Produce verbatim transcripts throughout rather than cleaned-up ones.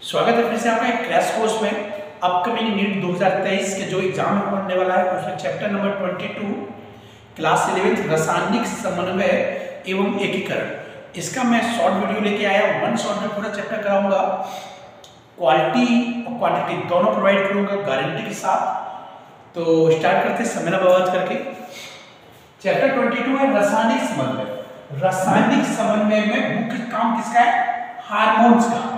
स्वागत है फिर से आपका एक क्रैश कोर्स में। अपकमिंग नीट दो हज़ार तेईस के जो एग्जाम होने वाला है उसमें चैप्टर नंबर बाईस क्लास इलेवेंथ रासायनिक समन्वय एवं एकीकरण, इसका मैं शॉर्ट वीडियो लेके आया हूँ। वन शॉट में पूरा चैप्टर कराऊंगा, क्वालिटी और क्वांटिटी दोनों प्रोवाइड करूंगा गारंटी के साथ। तो स्टार्ट करते हैं समय ना बर्बाद करके। चैप्टर बाईस है रासायनिक समन्वय। रासायनिक समन्वय में मुख्य काम किसका है? हार्मोन्स का।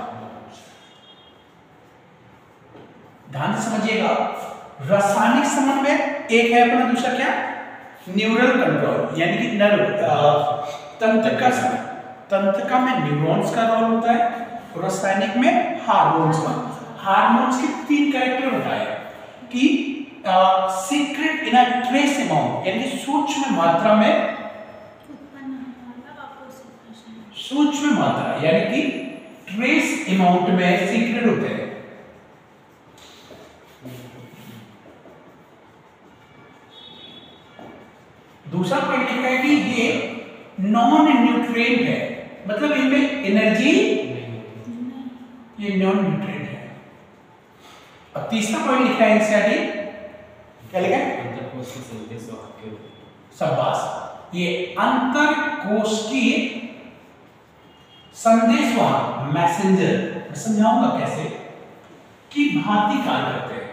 ध्यान से समझिएगा, रासायनिक समन्वय एक है अपना, दूसरा क्या? न्यूरल कंट्रोल, यानी कि नर्व तंत्रिका तंत्रिका में न्यूरॉन्स का रोल होता है और रासायनिक में हार्मोन्स का। हार्मोन्स के तीन कैरेक्टर होता है कि secret in a trace amount, यानी कि सूक्ष्म मात्रा में, सूक्ष्म मात्रा यानी कि ट्रेस अमाउंट में सीक्रेट होते हैं। दूसरा पॉइंट लिखा है कि ये नॉन न्यूट्रिएंट है, मतलब इनमें एनर्जी, ये नॉन न्यूट्रिएंट है। अब तीसरा पॉइंट लिखा है एनसीईआरटी, क्या लिखा है? शाबाश, ये अंतर कोशिकीय संदेशवाहक मैसेंजर, मैं समझाऊंगा कैसे की भांति कार्य करते हैं।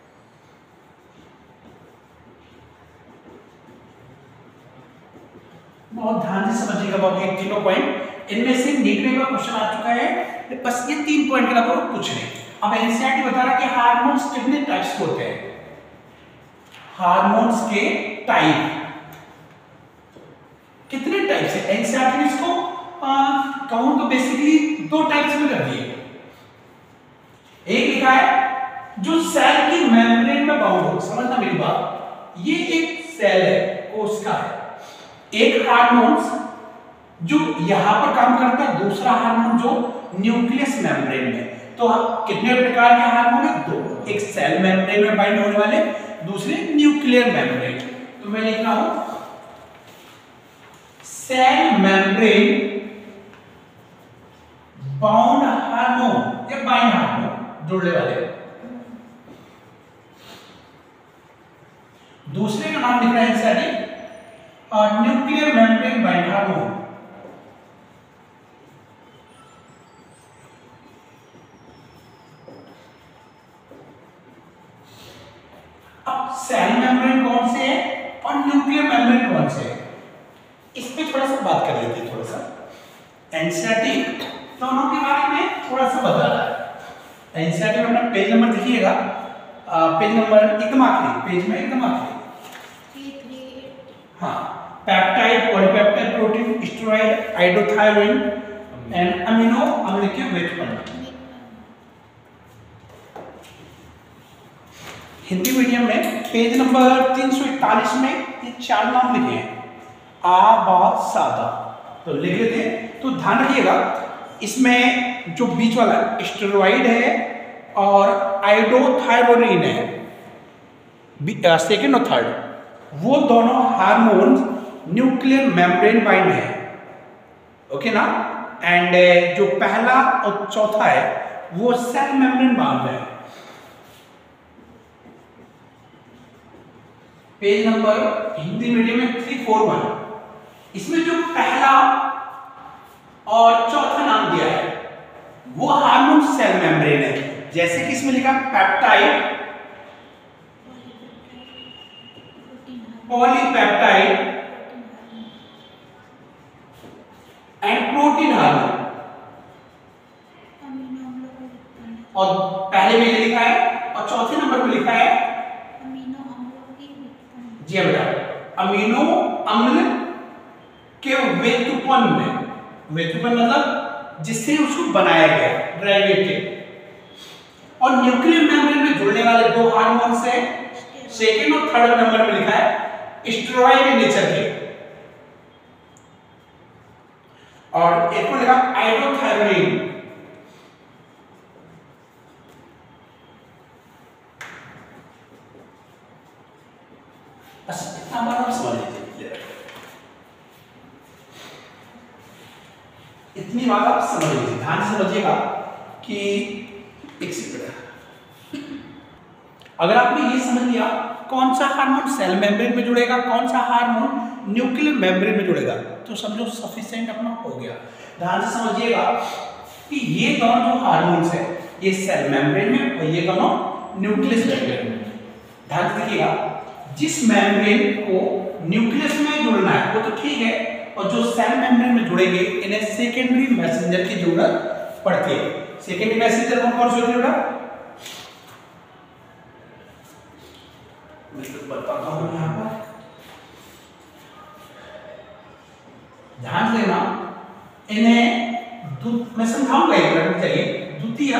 बहुत ध्यान से समझिएगा बाबू ये तीनों पॉइंट। इनमें से नीट में क्वेश्चन आ चुका है, बस ये तीन पॉइंट के अलावा कुछ नहीं। अब एनसीईआरटी बता रहा है कि हार्मोन्स कितने टाइप्स के होते हैं। हार्मोन्स के टाइप कितने टाइप्स है? एनसीईआरटी ने इसको कहूं तो बेसिकली दो टाइप्स में कर दिए। एक लिखा है जो सेल की मेम्ब्रेन में बाउंड हो, समझना मेरी बात, ये एक सेल है, कोशिका है। एक हार्मोन्स जो यहां पर काम करता है, दूसरा हार्मोन जो न्यूक्लियस मेम्ब्रेन में। तो कितने प्रकार के हार्मोन है? दो, एक सेल मेम्ब्रेन में बाइंड होने वाले, दूसरे न्यूक्लियर मेम्ब्रेन। तो मैं लिख रहा हूं सेल मेम्ब्रेन बाउंड हार्मोन या बाइंड हार्मोन, जुड़ने वाले। दूसरे का नाम लिख रहा है एनसीईआरटी और न्यूक्लियर मेम्ब्रेन बाइंड हार्मोन। अब सेल मेम्ब्रेन कौन से है और न्यूक्लियर मेम्ब्रेन कौन से है, इस पे थोड़ा सा बात कर लेते हैं। थोड़ा सा एनसीईआरटी दोनों के बारे में थोड़ा सा बता रहा है। एनसीईआरटी में अपना पेज नंबर देखिएगा, पेज नंबर एकदम आखिरी, पेज में एकदम आखिरी। हाँ, peptide, polypeptide protein, steroid, iodothyronine and amino अम्ल के व्युत्पन्न। हिंदी मीडियम में पेज नंबर तीन सौ इकतालीस में ये चार नाम लिखे हैं, आ बा सादा, तो लिख लेते हैं। तो ध्यान रखिएगा, इसमें जो बीच वाला स्टेरॉइड है और आइडोथायरोइन है, सेकेंड और थर्ड, वो दोनों हार्मोन न्यूक्लियर मेम्ब्रेन बाइंड है, ओके ना। एंड जो पहला और चौथा है वो सेल मेम्ब्रेन बाइंड है। पेज नंबर हिंदी मीडियम में तीन सौ इकतालीस, इसमें जो पहला और चौथा नाम दिया है वो हार्मोन सेल मेम्ब्रेन है। जैसे कि इसमें लिखा peptide, polypeptide and protein hormone, और पहले में ये लिखा है और चौथे नंबर पे लिखा है जी बेटा अमीनो अम्ल के व्युत्पन्न। व्युत्पन्न मतलब जिससे उसको बनाया गया, डेरिवेटिव। और न्यूक्लियर मेम्ब्रेन में जुड़ने वाले दो हार्मोन है, सेकेंड और थर्ड नंबर पे लिखा है स्टेरॉइड नेचर के, और एक को लिखा आइडोथायरोइन। बस इतना बात आप समझ लीजिए, इतनी बात आप समझ लीजिए। ध्यान से समझिएगा कि एक सेकंड। अगर आपने ये समझ लिया कौन सा हार्मोन सेल मेम्ब्रेन में जुड़ेगा, कौन सा हार्मोन न्यूक्लियर मेम्ब्रेन में जुड़ेगा, तो समझो सफिशिएंट अपना हो गया। ध्यान से समझिएगा कि ये दोनों जो हार्मोन्स है ये सेल मेम्ब्रेन में और ये दोनों न्यूक्लियस मेम्ब्रेन में। ध्यान से देखिएगा, जिस मेम्ब्रेन को न्यूक्लियस में जुड़ना है वो तो ठीक है, और जो सेल मेम्ब्रेन में जुड़ेंगे इन्हें सेकेंडरी मैसेंजर की जरूरत पड़ती है। सेकेंडरी मैसेंजर कौन कौन से होते हैं? बताता हूं यहां पर, ध्यान देना, इन्हें मैं समझाऊंगा एक मिनट चाहिए। द्वितीय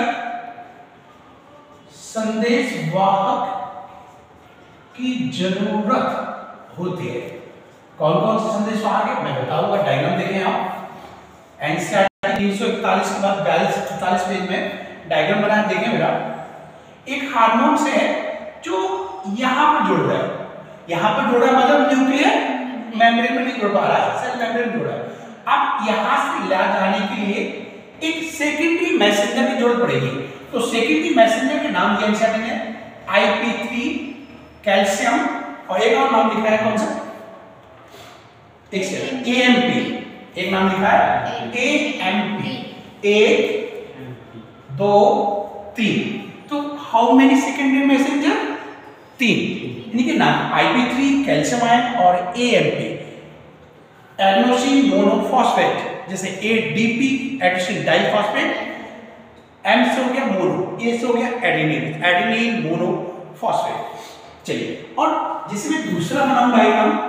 संदेश वाहक की जरूरत होती है। कौन कौन से संदेश वाहक है मैं बताऊंगा, डायग्राम देखें आप। एनसीईआरटी तीन सौ इकतालीस के बाद बयालीस सैंतालीस पेज में डायग्राम बनाया देखें मेरा। एक हार्मोन से है जो यहां पर जुड़ रहा है, यहां पर जुड़ रहा है मतलब न्यूक्लियर मेम्ब्रेन में नहीं जुड़ पा रहा है, सेल मेम्ब्रेन जुड़ रहा है। अब यहां से ला जाने के लिए एक सेकेंडरी मैसेंजर की जरूरत पड़ेगी। तो सेकेंडरी मैसेंजर के नाम दिया एनसीईआरटी ने आई पी थ्री, कैल्शियम, और एक और नाम लिखा है कौन सा, एक सेकंड, ए एम पी। एक नाम लिखा है ए एम पी, एक दो तीन। तो हाउ मेनी सेकेंडरी मैसेंजर? तीन। इनके नाम I P three, calcium ion और A M P, adenosine monophosphate, जैसे A D P adenosine diphosphate, M से हो गया मोनो, ए से हो गया एडेनिन, एडेनिन मोनोफॉस्फेट। चलिए, और जिसमें दूसरा बनाऊंगा एक,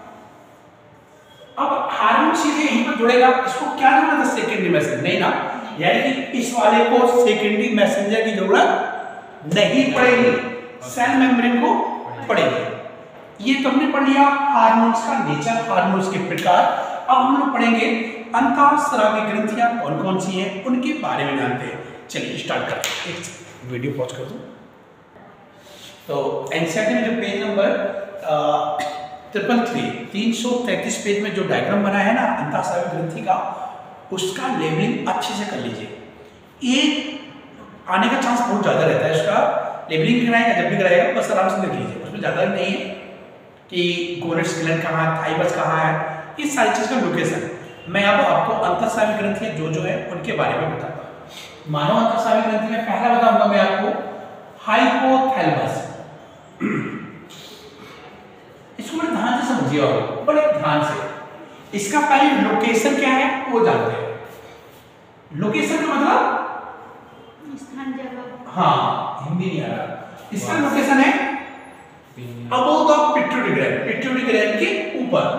अब हार्मोन सीधे यहीं पर जुड़ेगा, इसको क्या जरूरत है? सेकेंडरी मैसेंजर नहीं ना, यानी कि इस वाले को सेकेंडरी मैसेंजर की जरूरत नहीं पड़ेगी, सेल मेम्ब्रेन को पड़ेगी। ये तो हमने पढ़ लिया हार्मोन्स का नेचर, हार्मोन्स के प्रकार। अब हम लोग पढ़ेंगे अंतःस्रावी ग्रंथियां कौन कौन सी हैं, उनके बारे में जानते हैं। चलिए स्टार्ट करते हैं। एक वीडियो पॉज कर दूं। तो एनसीईआरटी में जो पेज नंबर ट्रिपल थ्री तीन सौ तैंतीस पेज में जो डायग्राम बना है ना अंतःस्रावी ग्रंथि का, उसका लेबलिंग अच्छे से कर लीजिए। ये आने का चांस बहुत ज़्यादा रहता है, उसका लेबलिंग कराएगा जब भी कराएगा, बस आराम से देख लीजिए। उसमें ज़्यादा नहीं है कि गोनेट्स ग्लैंड कहाँ है, थाइमस कहाँ है, ये सारी चीज़ का लोकेशन। मैं अब आपको अंतःस्रावी ग्रंथि जो जो है उनके बारे में बताता हूँ। मानव अंतःस्रावी ग्रंथि में पहला बताऊंगा मैं आपको हाइपोथैलेमस। इसको बड़े ध्यान से समझिए और बड़े ध्यान से। इसका पहले लोकेशन क्या है वो जानते हैं। लोकेशन का मतलब स्थान, जगह। हाँ, हिंदी नहीं आ रहा। इसका लोकेशन है above the pituitary gland, pituitary gland के ऊपर।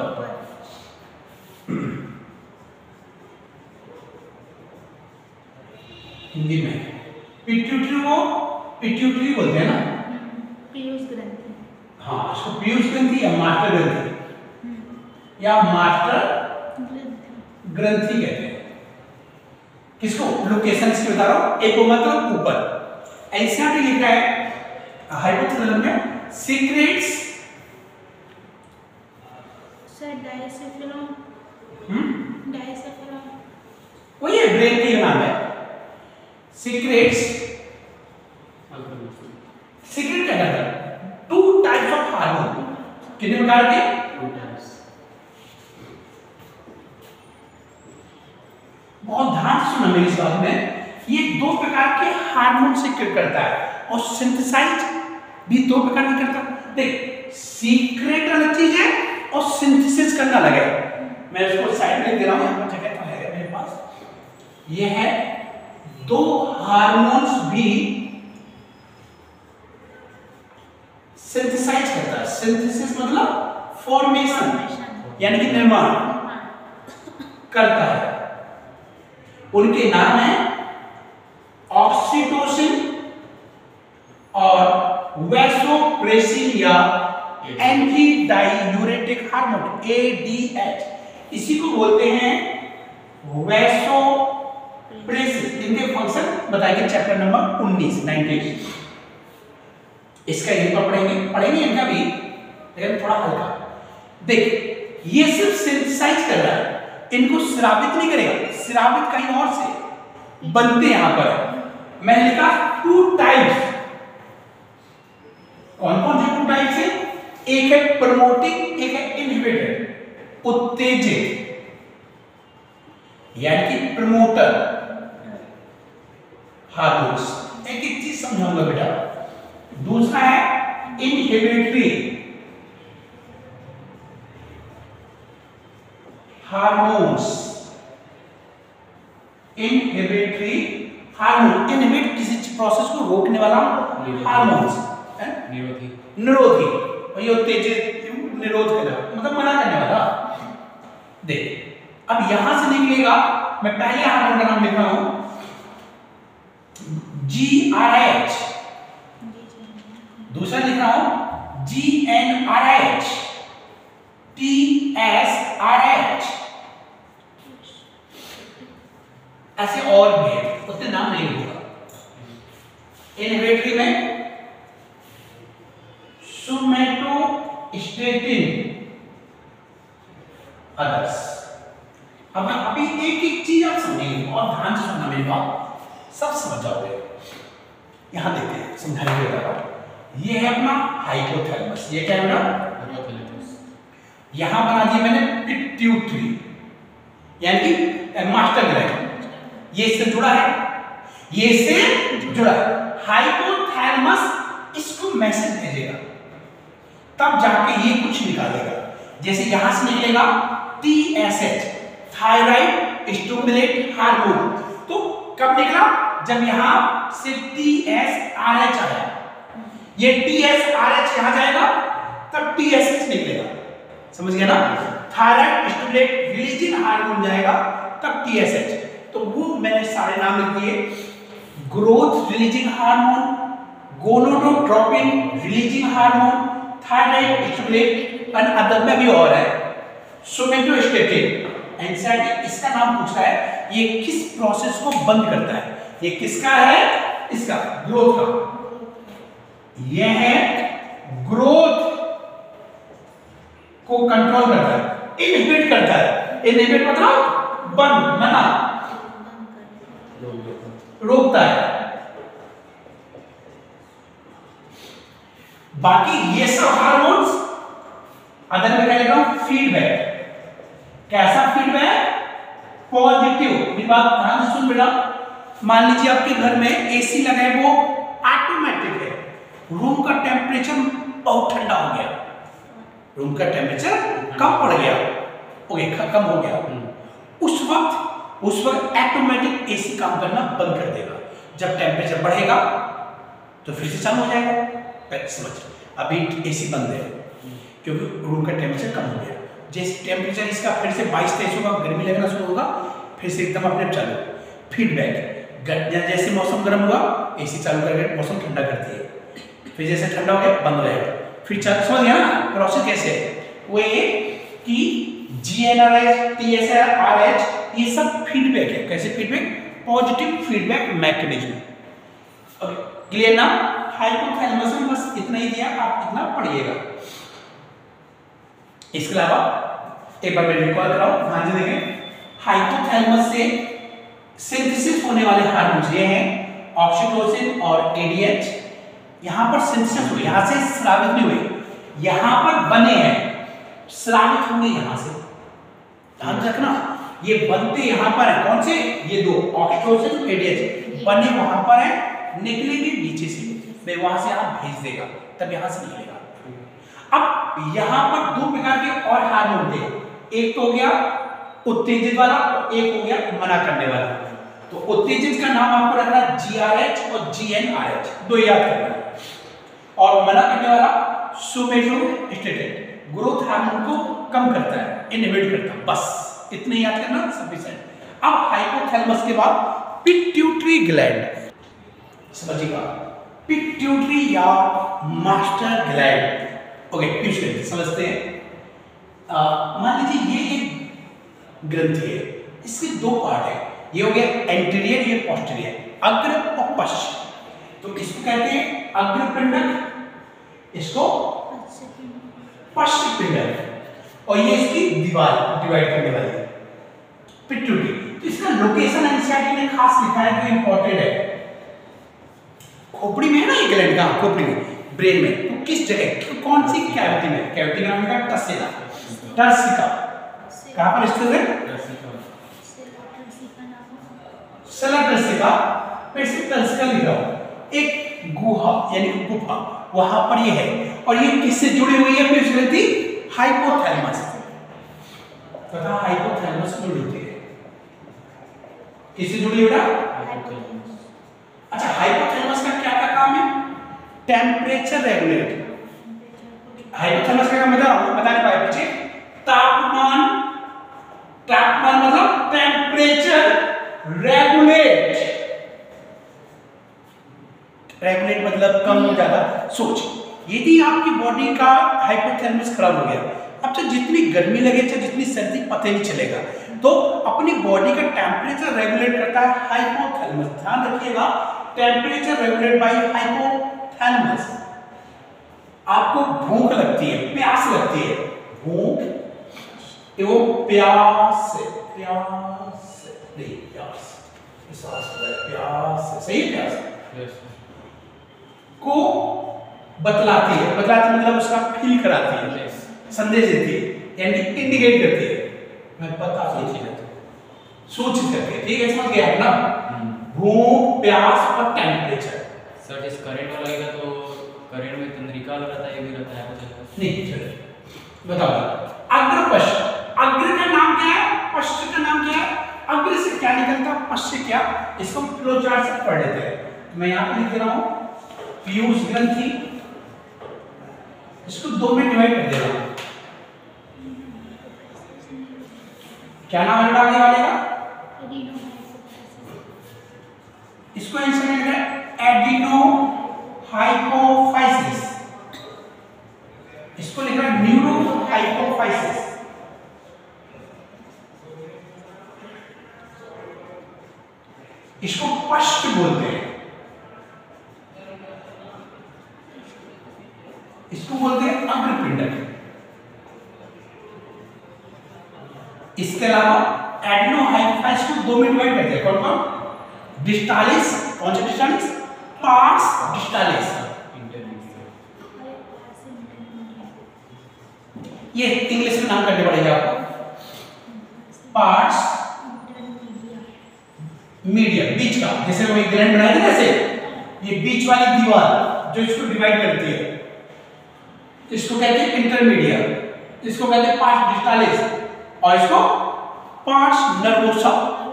हिंदी में पिट्यूटरी को पिट्यूटरी बोलते हैं ना, पीयूष ग्रंथि। हाँ, इसको पीयूष ग्रंथि या मास्टर ग्रंथि या मास्टर ग्रंथि कहते हैं। किसको? लोकेशन इसकी बता रहा हूं। एक मतलब ऊपर। एनसीईआरटी लिखा है हाइपोथैलेमस में सीक्रेट्स सर डायसेफेलम, हम्म डायसेफेलम वही है, ब्रेन का नाम है सीक्रेट्स। सीक्रेट क्या कहता है? Two types of hormone. कितने प्रकार के? बहुत ध्यान से सुनना मेरी इस बात में। ये दो प्रकार के हार्मोन सीक्रेट करता है और सिंथेसाइज भी दो प्रकार की करता है। देख, सीक्रेट अलग चीज है और सिंथेसिस करना अलग है। मैं इसको साइड में दे रहा हूं, यहां पर जगह तो है मेरे पास। ये है दो हार्मोन्स भी सिंथेसाइज करता है। सिंथेसिस मतलब फॉर्मेशन, यानी कि निर्माण करता है। उनके नाम है ऑक्सीटोसिन और वैसोप्रेसिन या anti diuretic hormone A D H. इसी को बोलते हैं वैसोप्रेसिन। इनके फंक्शन बताएंगे चैप्टर नंबर उन्नीस नाइनटीन। इसका यहीं पर पढ़ेंगे पढ़ेंगे इनका भी, लेकिन थोड़ा हल्का। देख, ये सिर्फ सिंथेसाइज कर रहा है, इनको स्रावित नहीं करेगा। स्रावित कहीं और से बनते यहां पर। मैंने लिखा टू टाइप्स। कौन कौन से टू टाइप्स है? एक है प्रमोटिंग, एक है इनहिबिटर, उत्तेजित यानी कि प्रमोटर हार्मोन्स। एक एक चीज समझाऊंगा बेटा। दूसरा है inhibitory hormones. Inhibitory hormone, inhibit किसी प्रोसेस को रोकने वाला हार्मोन्स, निरोधी निरोधी, और ये उत्तेजित निरोध करना मतलब मना करने वाला। देख अब यहां से निकलेगा, मैं पहले हार्मोन का नाम लिख रहा हूं जी आर एच, दूसरा लिख रहा हूं G N R H, T S R H, ऐसे और भी है, उसके नाम नहीं होगा। इनहिबिटरी में सोमैटोस्टेटिन अदर्स। अब अभी एक एक चीज आप समझेंगे और ध्यान से सुनना मेरी बात, सब समझ जाओगे। यहां देखते हैं समझाने के ये है अपना हाइपोथैलेमस। ये क्या है बेटा? यहां बना दिया मैंने पिट्यूटरी यानी कि मास्टर ग्लैंड। ये इससे जुड़ा है, ये इससे जुड़ा है। हाइपोथैलेमस इसको मैसेज भेजेगा, तब जाके ये कुछ निकालेगा। जैसे यहां से निकलेगा T S H, thyroid stimulate hormone. तो कब निकला? जब यहां से टी एस आर एच आया, ये टी एस आर एच यहां जाएगा तब टी एस एच निकलेगा। समझ गया ना? थायराइड स्टिमुलेट रिलीजिंग हार्मोन जाएगा तब टी एस एच। तो वो मैंने सारे नाम लिख दिए। Growth releasing hormone, gonadotropin releasing hormone, thyroid stimulate और अदर में भी और है सोमैटोस्टेटिन। एंजाइटी इसका नाम पूछा है, ये किस प्रोसेस को बंद करता है? ये किसका है? इसका ग्रोथ का। ये है ग्रोथ को कंट्रोल करता है, इनहिबिट करता है। इनहिबिट मतलब बंद, मना, रोकता है। बाकी ये सब हार्मोन्स अदर में क्या लिख रहा हूं? फीडबैक। कैसा फीडबैक? पॉजिटिव। मेरी बात ध्यान से सुन बेटा। मान लीजिए आपके घर में एसी लगा है, वो ऑटोमेटिक है, रूम का टेम्परेचर बहुत ठंडा हो गया, रूम का टेम्परेचर कम पड़ गया, ओके कम हो गया, उस वक्त उस वक्त ऑटोमेटिक एसी काम करना बंद कर देगा। जब टेम्परेचर बढ़ेगा तो फिर से चालू हो जाएगा। समझ, अभी एसी बंद है क्योंकि रूम का टेम्परेचर कम हो गया। जैसे टेम्परेचर इसका फिर से बाईस तेईस होगा, गर्मी लगना शुरू होगा, फिर से एकदम अपने चालू। फीडबैक, जैसे मौसम गर्म हुआ एसी चालू करके मौसम ठंडा करती है, फिर जैसे ठंडा हो गया बंद हो जाएगा, फिर चालू। समझ गया ना प्रोसेस कैसे है? वो ये कि G N R H, T S R H, ये सब फीडबैक है। कैसे feedback? Positive feedback mechanism. Okay clear ना? हाइपोथैलेमस में बस इतना ही दिया, आप इतना पढ़िएगा। इसके अलावा एक बार मैं रिकॉल कराऊं, ध्यान से देखें। हाइपोथैलेमस से सिंथेसिस होने वाले हार्मोन्स ये हैं ऑक्सीटोसिन और ए डी एच। यहां पर सिंथेसिस हुई, यहां से स्रावित नहीं हुए, यहां पर बने हैं, स्रावित होंगे यहां से। ध्यान रखना, ये बनते यहां पर है, कौन से? ये दो ऑक्सीटोसिन ए डी एच बने वहां पर है, निकलेंगे नीचे से, मैं वहां से यहां भेज देगा, तब यहां से निकलेगा। अब यहां पर दो प्रकार के और हार्मोन थे, एक तो हो गया उत्तेजित वाला, एक हो गया मना करने वाला। तो उत्तेजित का नाम आपको रखना जी आर एच और जी एन आर एच, दो याद करना, और मना करने वाला सोमैटोस्टेटिन, ग्रोथ हार्मोन को कम करता है, इनहिबिट करता है। बस इतने याद करना सफिशिएंट। अब हाइपोथैलेमस के बाद पिट्यूटरी ग्लैंड, समझिएगा, पिट्यूटरी या मास्टर ग्लैंड। ओके पिट्यूटरी समझते हैं। मान लीजिए ये एक ग्रंथि है, इसके दो पार्ट है, ये हो गया एंटीरियर, ये पोस्टीरियर, अग्र और पश्च। तो इसको कहते हैं अग्रपिंडक, इसको पश्च पिंडक, और ये इसकी दीवार डिवाइड करने वाली है पिट्यूटरी। तो इसका लोकेशन एनसीईआरटी ने खास लिखा है, जो इंपॉर्टेंट है। खोपड़ी में है ना ये ग्लैंड, का खोपड़ी में, ब्रेन में, तो किस जगह, कौन सी कैविटी में, कैविटी का नाम क्या है, टसेला, टर्सिका, कहाँ पर स्थित है, सेला टर्सिका, फिर से टर्सिका लिखा हो, एक गुहा यानी कि गुफा वहां पर ये है, और ये किससे जुड़ी हुई है, पीयूष ग्रंथि हाइपोथैलेमस, पता हाइपोथैलेमस से जुड़ी होती है, किससे जुड़ी है बेटा, अच्छा हाइपोथैलेमस का क्या क्या काम है, टेम्परेचर रेगुलेट, हाइपोथैलेमस का काम बता रहा हूं, बता नहीं पाए बच्चे, तापमान, तापमान मतलब टेम्परेचर रेगुलेट, रेगुलेट मतलब कम ज्यादा, सोच यदि आपकी बॉडी का हाइपोथैलेमस खराब हो गया, अब तो जितनी गर्मी लगे चाहे जितनी सर्दी पता नहीं चलेगा, तो अपनी बॉडी का टेम्परेचर रेगुलेट करता है हाइपोथैलेमस, ध्यान रखिएगा, टेम्परेचर रेगुलेट बाय हाइपोथैलेमस। आपको भूख लगती है, प्यास लगती है, भूख एवं प्यास, प्यास नहीं प्यास, प्यास सही प्यास को बतलाती है, बतलाती मतलब उसका फील कराती है, संदेश देती है, यानी इंडिकेट करती है, मैं बता सूचित करती है, ठीक है, समझ गया ना, भूख प्यास और टेम्परेचर। सर जिस करंट वाला लगेगा तो करंट में तंत्रिका वाला रहता है, ये भी रहता है, नहीं चलो बताओ, अग्र पश्च, अग्र का नाम क्या है, पश्च का नाम क्या है, अग्र से क्या निकलता है, पश्च से क्या, इसको फ्लो चार्ट से पढ़ लेते हैं, मैं यहाँ पे लिख दे रहा हूँ पीयूष ग्रंथि, इसको दो में डिवाइड कर दे रहा हूँ, क्या नाम है आगे वाले का, इसको आंसर मिल गया एडिनो हाइपोफाइसिस, इसको लिख रहा है न्यूरो हाइपोफाइसिस, इसको पश्च बोलते हैं, इसको बोलते हैं अग्रपिंड। इसके अलावा एडिनो हाइपोफाइसिस को दो में डिवाइड कर दिया, कौन कौन, डिस्टालिस, कौन सा डिस्टालिस, पार्स डिस्टालिस, ये इंग्लिश में नाम करने पड़ेगा आपको, पार्स मीडियम, बीच का, जैसे वो एक ग्लैंड बनाया ना, जैसे ये बीच वाली दीवार जो इसको डिवाइड करती है, इसको कहते हैं इंटरमीडिया, इसको कहते हैं पार्स डिस्टालिस, और इसको पार्स नर्वोसा।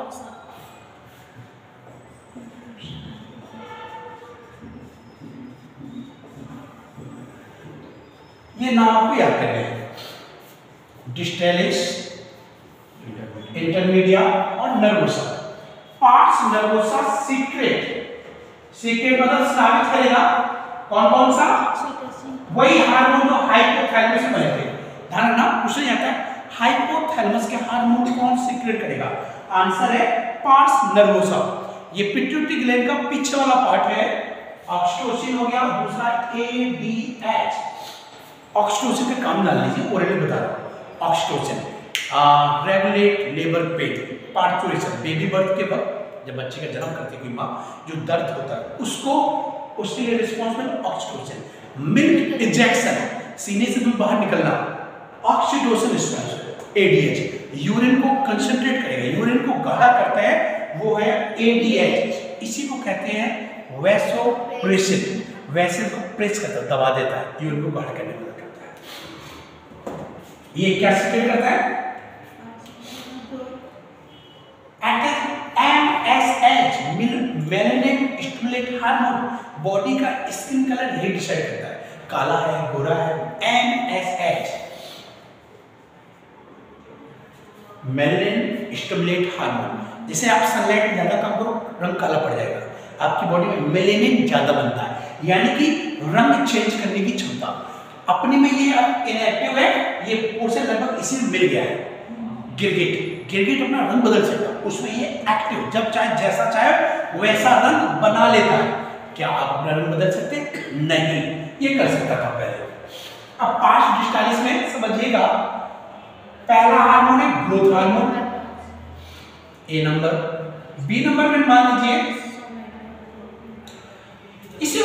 ये नाम आपको याद करने हैं, डिस्टालिस, इंटरमीडिया और nervosa. Pars nervosa secret, secret मतलब स्रावित करेगा कौन कौन सा, वही हार्मोन जो हाइपोथैलेमस में बने थे, ध्यान रखना क्वेश्चन आता है हाइपोथैलेमस के हार्मोन कौन सीक्रेट करेगा, आंसर है पार्स नर्वोसा। ये पिट्यूटरी ग्लैंड का पीछे वाला पार्ट है, ऑक्सीटोसिन हो गया, दूसरा ए डी एच, ऑक्सीटोसिन का काम डाल लीजिए, ओरली बता रहा हूं, oxytocin regulate labour pain, parturition, baby birth के वक्त जब बच्चे का जन्म करती है कोई माँ, जो दर्द होता है उसको, उसके लिए रिस्पॉन्सिबल ऑक्सीटोसिन। मिल्क इंजेक्शन, सीने से दूध बाहर निकलना, ऑक्सीटोसिन रिस्पॉन्स, एडीएच, यूरिन को कंसंट्रेट करेगा, यूरिन को गाढ़ा करता है, वो है एडीएच, इसी को कहते हैं वैसोप्रेसिन, वैसे को प्रेस करता है, दबा देता है, यूरिन को गाढ़ा करने में मदद करता है। ये क्या सीक्रेट करता है, MSH, melanin stimulate hormone, body का स्किन कलर ये डिसाइड करता है, काला है गोरा है, एमएसएच, मेलानिन स्टिमुलेट हार्मोन। जैसे आप सनलाइट में ज्यादा काम करो रंग काला पड़ जाएगा, आपकी बॉडी में मेलानिन ज्यादा बनता है, यानी कि रंग चेंज करने की क्षमता, अपने में ये इनएक्टिव है, ये पोर्शन लगभग इसी में मिल गया है, गिरगिट, गिरगिट अपना रंग बदल सकता है, उसमें ये एक्टिव, जब चाहे जैसा चाहे वैसा रंग बना लेता है। क्या आप अपना रंग बदल सकते हैं? नहीं, ये कर सकता था पहले। अब पार्स डिस्टालिस में समझिएगा, पहला हार्मोन है growth hormone, A number, B number में मान लीजिए इसी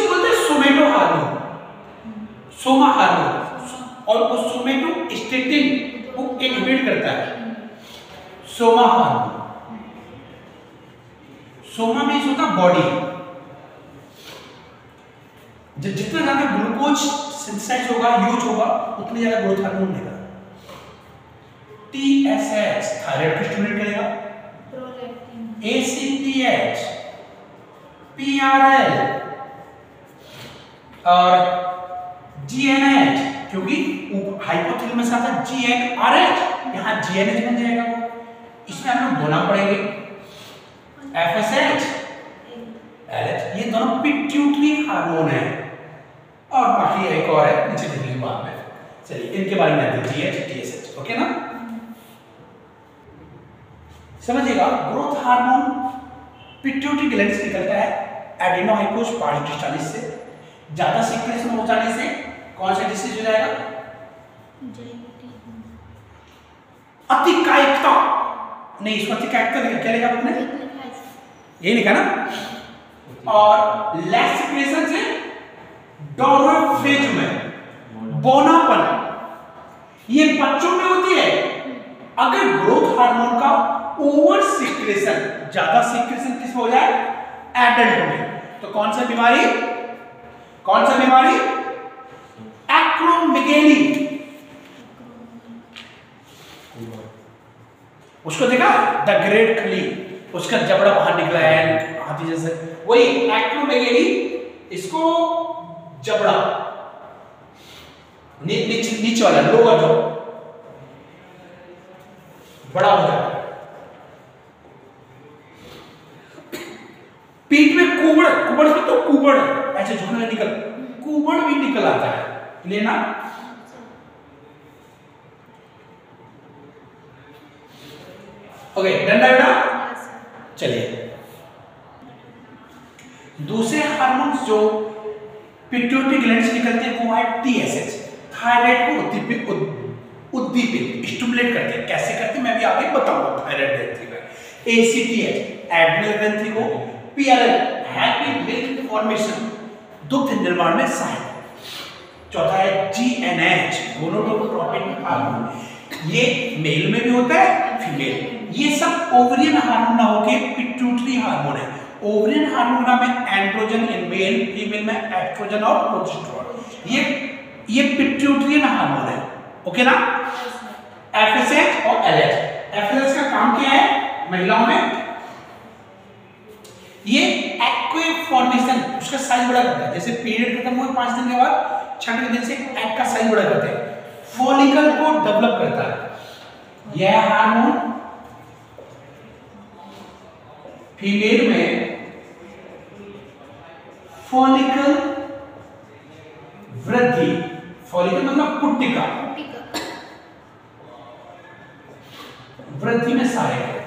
सोमा हार्मोन, और वो सोमेटोस्टेटिन को इनहिबिट करता है। सोमा हार्मोन, सोमा मीन्स होता बॉडी, जितना ज्यादा ग्लूकोज सिंथेसाइज होगा, यूज होगा, उतनी ज्यादा ग्रोथ हार्मोन देगा। टी एस एच थायराइड को स्टिमुलेट करेगा, prolactin, A C T H, P R L और जी एन एच, क्योंकि हाइपोथैलेमस आता है जी एन आर एच, यहाँ जी एन एच बन जाएगा, इसमें हम लोग दोना पड़ेंगे, F S H, L H, ये दोनों पिट्यूटरी हार्मोन है, और बाकी एक और है नीचे देखेंगे बाद में। चलिए इनके बारे में जानते हैं, G H, T S H, okay ना। समझिएगा, ग्रोथ हार्मोन पिट्यूटरी ग्लैंड से निकलता है एडेनोहाइपोस पार्टिस्टालिस से, ज्यादा सीक्रेशन हो जाने से कौन सा डिसीज हो जाएगा? अतिकायिकता, नहीं इसमें अतिकायिकता लिखा, क्या लिखा आपने? यही लिखा ना। और लेस सीक्रेशन से डोर्फेज में बोनापन, ये बच्चों में होती है। अगर ग्रोथ हार्मोन का ओवर सीक्रेशन, ज्यादा सीक्रेशन किस में हो जाए? एडल्ट में, तो कौन सा बीमारी? कौन सा बीमारी? एक्रोमेगेली। उसको देखा द ग्रेट खली, उसका जबड़ा बाहर निकला है हाथी जैसे, वही एक्रोमेगेली। इसको जबड़ा नी, नीचे नीचे वाला लोअर जो बड़ा हो जाता है। पीठ में कुबड़, कुबड़ से तो कुबड़ ऐसे झुकने में निकल, कुबड़ भी निकल आता है, लेना। ओके, डंडा बेटा। चलिए, दूसरे हार्मोन्स जो पिट्यूटरी ग्लैंड से निकलते हैं वो है टी एस एच, थायराइड को उद्दीपित उद्दीपित स्टिमुलेट करते हैं। कैसे करते हैं मैं भी आगे बताऊंगा। थायराइड ग्रंथि में A C T H adrenal ग्रंथि को, P R L happy milk formation, दुग्ध निर्माण में सहायक। चौथा है G N H gonadotropin hormone, ये मेल में भी होता है फीमेल। ये सब ओवरियन हार्मोन ना होके पिट्यूटरी हार्मोन है। ओवरियन हार्मोन में एंड्रोजन इन मेल, फीमेल में एस्ट्रोजन और प्रोजेस्टेरोन। ये ये पिट्यूटरियन हार्मोन है, ओके ना। एफ एस एच और L H, F S H का काम क्या है महिलाओं में? ये एक्वे फॉर्मेशन, उसका साइज बड़ा करता है। जैसे पीरियड खत्म हुए पांच दिन के बाद छठवें दिन से एग का साइज बड़ा करते हैं, फॉलिकल को डेवलप करता है। यह हार्मोन फीमेल में फॉलिकल वृद्धि, फॉलिकल मतलब पुट्टिका, वृद्धि में सहायक है।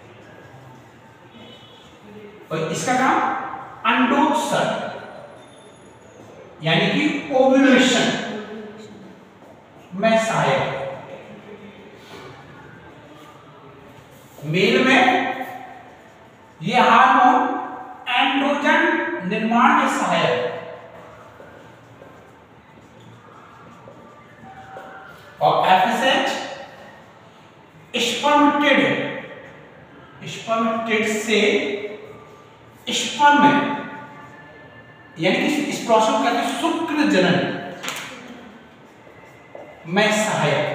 और इसका काम अंडोत्सर्ग यानी कि ओव्यूलेशन में सहायक है। मेल में यह हार्मोन एंड्रोजन निर्माण में सहायक है। और F S H spermatid, spermatid से स्पर्म में यानी कि इस प्रोसेस को कहते हैं शुक्र जनन में सहायक।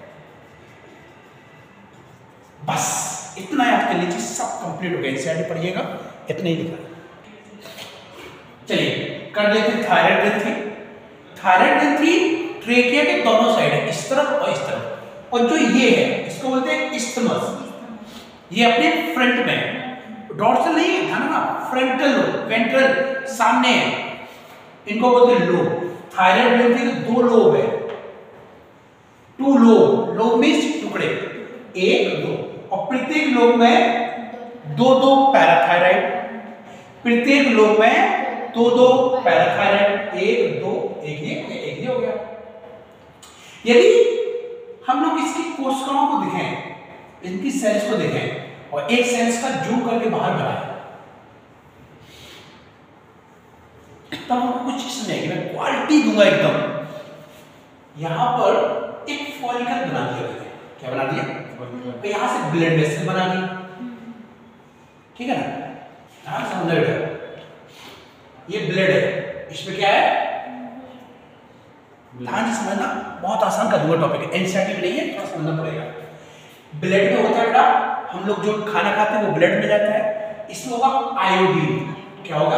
बस इतना याद कर लीजिए, सब कंप्लीट हो गया। एनसीईआरटी पढ़िएगा, इतना ही लिखा। चलिए कर लेते हैं थायराइड ग्रंथि। थायराइड ग्रंथि ट्रेकिया के दोनों साइड है, इस तरफ और इस तरफ। और जो ये है इसको बोलते हैं इस्थमस। ये अपने फ्रंट में है, डॉर्सल नहीं है, ध्यान रखना, फ्रंटल लोब, वेंट्रल सामने है, इनको बोलते हैं लोब। थायराइड ग्रंथि के दो लोब है, टू लोब, लोब मींस टुकड़े, एक दो, और प्रत्येक लोब में दो दो पैराथायराइड, प्रत्येक लोब में दो दो पैराथायराइड, एक दो, एक ये एक ये हो गया। यदि हम लोग इसकी कोशिकाओं को देखें, इनकी सेल्स को देखें और एक सेल्स का जूम करके बाहर बनाए, तब हमको कुछ चीज नहीं आएगी। मैं क्वालिटी दूंगा एकदम, यहाँ पर एक फॉलिकल बना दिया मैंने। क्या बना दिया? तो यहाँ से ब्लड वेसल बना दी, ठीक है ना? ध्यान से समझना बेटा, ये ब्लड है, इसमें क्या है? ध्यान से समझना, बहुत आसान का दूंगा टॉपिक है, एनसीईआरटी में नहीं है, थोड़ा समझना पड़ेगा। ब्लड में होता है बेटा, हम लोग जो खाना खाते हैं वो ब्लड में जाता है, इसमें होगा आयोडीन। क्या होगा?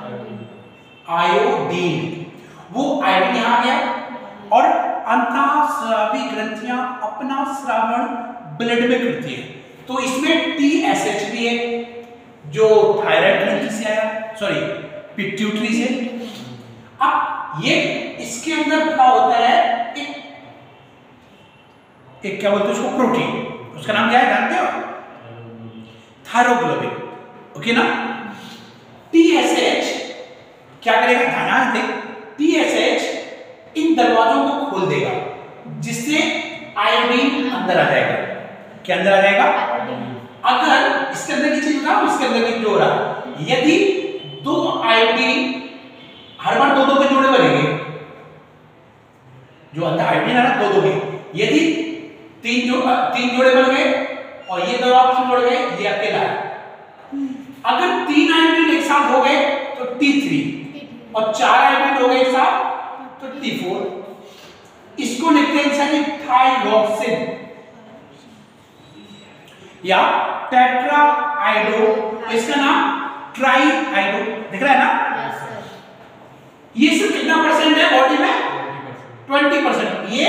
आयोडीन। वो आयोडीन यहाँ आ गया और अंतःस्रावी ग्रंथियां अपना स्रावण ब्लड में करती है, तो इसमें टी एस एच भी है जो थायराइड ग्रंथि से आया, सॉरी पिट्यूटरी से। अब ये इसके अंदर क्या होता है, एक एक क्या बोलते हैं उसको, प्रोटीन, उसका नाम क्या है जानते हो? थायरोग्लोबिन। ओके ना? टीएसएच क्या करेगा? ध्यान दे, टीएसएच इन दरवाजों को खोल देगा जिससे आयोडीन अंदर आ जाएगा। क्या अंदर आ जाएगा? अगर इसके अंदर की चीज बताओ, इसके अंदर की जोड़ा, यदि दो आयोडीन, हर बार दो दो के जोड़े बनेंगे, जो अंदर आयोडीन है ना दो दो के, यदि तीन जो तीन जोड़े बन गए और ये दो आपस में जुड़ गए, ये अकेला है। अगर तीन आयोडीन एक साथ हो गए तो टी थ्री और चार आयोडीन हो गए एक साथ तो टी फोर। इसको लिखते हैं थाइरोक्सिन या टेट्रा आयोडो, इसका नाम ट्राई आयोडो। दिख रहा है ना? ये सिर्फ कितना परसेंट है बॉडी में? Twenty percent. ये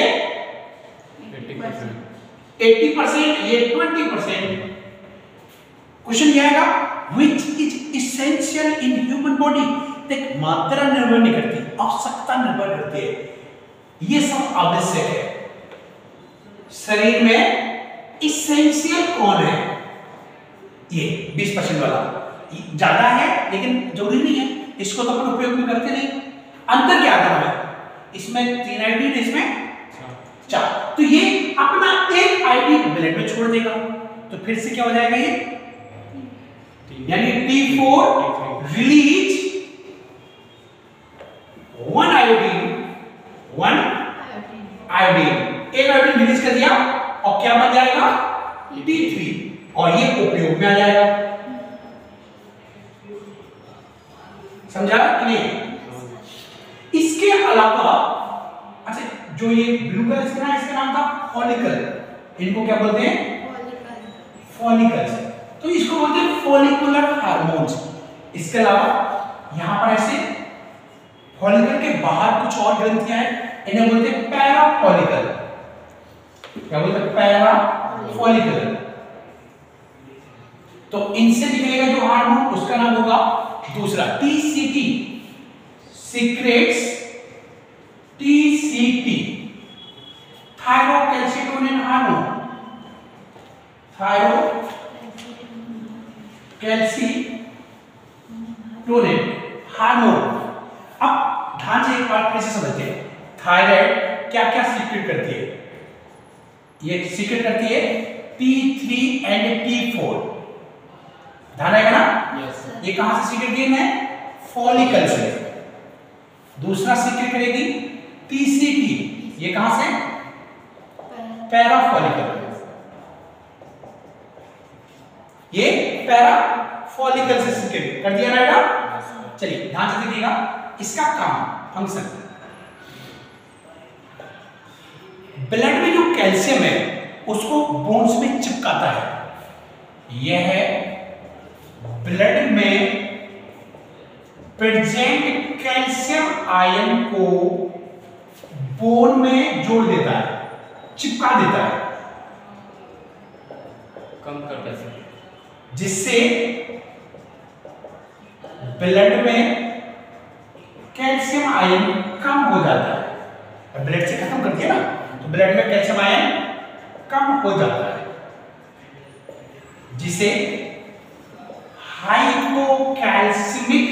एट्टी परसेंट, ये ट्वेंटी परसेंट। क्वेश्चन क्या आएगा? Which is essential in human body? देख, मात्रा निर्भर नहीं करती, आवश्यकता निर्भर करती है। ये सब आवश्यक है। शरीर में इसेंशियल कौन है? ये बीस परसेंट वाला ज्यादा है लेकिन जरूरी नहीं है, इसको तो अपन उपयोग में करते नहीं। अंतर क्या आता है? इसमें तीन आयोडीन, इसमें चार, तो ये अपना एक आयोडीन ब्लड में छोड़ देगा, तो फिर से क्या हो जाएगा ये? यानी T four release one iodine, one iodine, एक आयोडीन रिलीज कर दिया और क्या बन जाएगा? टी थ्री, और ये उपयोग में आ जाएगा। समझा कि नहीं? इसके अलावा अच्छा, जो ये ब्लू कलर इसका इसका नाम था फॉलिकल, इनको क्या बोलते हैं? फॉलिकल्स। तो इसको बोलते हैं फॉलिकुलर हार्मोन्स। इसके अलावा यहां पर ऐसे फॉलिकल के बाहर कुछ और ग्रंथियां हैं, इन्हें बोलते हैं पैरा फॉलिकल। क्या बोलते हैं? Para follicle. तो इनसे निकलेगा जो हार्मोन, उसका नाम होगा दूसरा TCT, secretes TCT, thyrocalcitonin hormone, thyro calcitonin hormone. अब ध्यान से एक बात फिर से समझते हैं, थायराइड क्या क्या सीक्रेट करती है? ये सीक्रेट करती है T three and T four. ध्यान आएगा ना? yes, ये कहां से सीक्रेट किए हैं? फॉलिकल से। दूसरा सीक्रेट करेगी टीसीटी, ये कहां से? Para follicle. ये पैरा फॉलिकल से सीक्रेट कर दिया ना बेटा? चलिए ध्यान से देखिएगा, इसका काम, फंक्शन, ब्लड में जो कैल्शियम है उसको बोन्स में चिपकाता है। यह है ब्लड में प्रेजेंट कैल्शियम आयन को बोन में जोड़ देता है, चिपका देता है, कम कर देता है, जिससे ब्लड में कैल्शियम आयन कम हो जाता है। ब्लड से खत्म कर दिया ना, तो ब्लड में कैल्शियम आयन कम हो जाता है, जिसे हाइपोकैल्सिमिक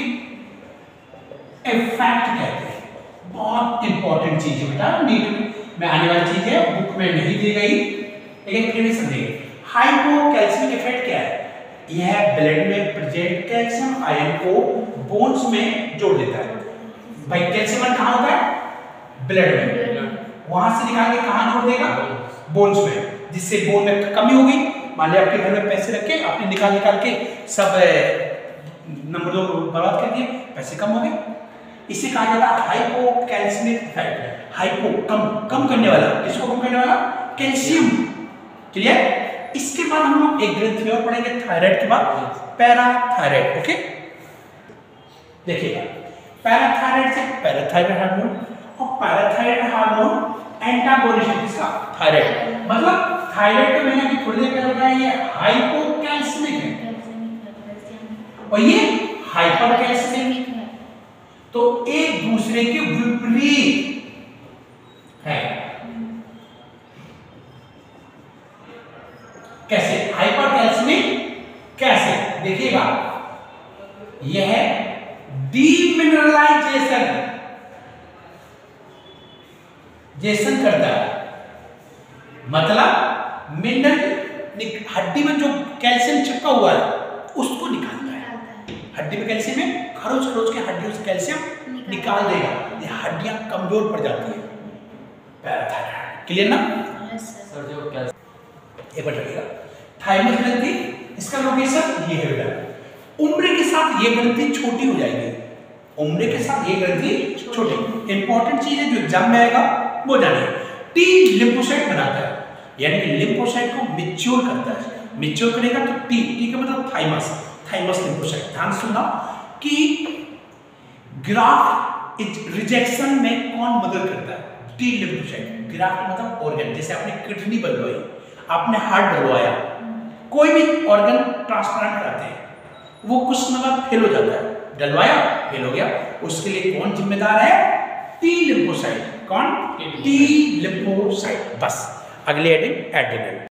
इफेक्ट कहते हैं। बहुत इंपॉर्टेंट चीज है बेटा, नीट में आने वाली चीज है, बुक में नहीं दी गई, लेकिन फिर भी समझिए। हाइपोकैल्सिमिक इफेक्ट क्या है? यह ब्लड में प्रेजेंट कैल्शियम आयन को बोन्स में जोड़ देता है। भाई कैल्शियम कहां होता है? ब्लड में। वहां से निकाल के कहां जोड़ देगा, बोन्स में, जिससे बोन में कमी होगी। मान लिया आपके घर में पैसे रखे, आपने निकाल निकाल के सब नंबर दो बर्बाद कर दिए, पैसे कम हो गए। इसे कहा जाता है हाइपोकैल्सिमिक इफेक्ट। हाइपो कम, कम करने वाला, किसको कम करने वाला, कैल्शियम। क्लियर। इसके बाद हम लोग एक ग्रंथि और पढ़ेंगे थायराइड के बाद, पैराथायराइड। ओके, देखिएगा पैराथायराइड से पैराथायराइड हार्मोन, और पैराथायराइड हार्मोन एंटागोनिस्ट है किसका, थायराइड। मतलब थायराइड तो मैंने अभी थोड़ी देर पहले बताया ये हाइपोकैल्सिमिक है और ये हाइपरकैल्सिमिक है, तो एक दूसरे के विपरीत है। कैसे हाइपरकैल्सिमिक, कैसे देखिएगा, यह डीमिनरलाइजेशन जेसन करता है, मतलब मिनरल हड्डी में जो कैल्शियम चिपका हुआ है उसको निकालता है। हड्डी में कैल्शियम है, खरोच खरोच के हड्डियों से कैल्शियम निकाल देगा, ये हड्डियां कमजोर पड़ जाती है। पैराथायराइड, क्लियर ना। सर जो क्या एक बार चलिएगा, थाइमस ग्रंथि, इसका लोकेशन ये है बेटा। उम्र के साथ ये ग्रंथि छोटी हो जाएगी, उम्र के साथ ये ग्रंथि छोटी। इंपॉर्टेंट चीज है जो एग्जाम में आएगा वो जानिए। टी लिम्फोसाइट बनाता है, यानी कि लिम्फोसाइट को मैच्योर करता है। मैच्योर करेगा तो टी, टी का मतलब थाइमस, थाइमस लिम्फोसाइट। ध्यान सुनना कि ग्राफ्ट रिजेक्शन में कौन मदद करता है, टी लिम्फोसाइट। ग्राफ्ट मतलब ऑर्गन, जैसे आपने किडनी बदलवाई, आपने हार्ट बदलवाया, कोई भी ऑर्गन ट्रांसप्लांट कराते हैं, वो कुछ समय बाद फेल हो जाता है, डलवाया फेल हो गया, उसके लिए कौन जिम्मेदार है, टी लिम्फोसाइट। कौन, टी लिम्फोसाइट। बस अगले हेडिंग एड्रेनल।